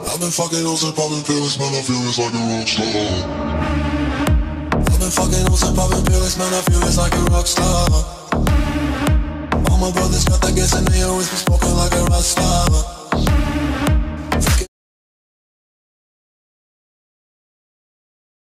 I've been fucking hoes and popping pills, man, I feel it's like a rock star. I've been fucking hoes and popping pills, man, I feel it's like a rock star. All my brothers got that gas and they always been smoking like a rock star.